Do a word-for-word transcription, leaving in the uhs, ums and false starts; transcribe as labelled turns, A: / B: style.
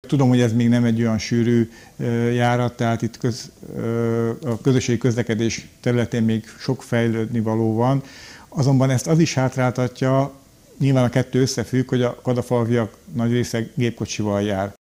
A: Tudom, hogy ez még nem egy olyan sűrű járat, tehát itt köz, a közösségi közlekedés területén még sok fejlődni való van. Azonban ezt az is hátráltatja, nyilván a kettő összefügg, hogy a kadafalviak nagy része gépkocsival jár.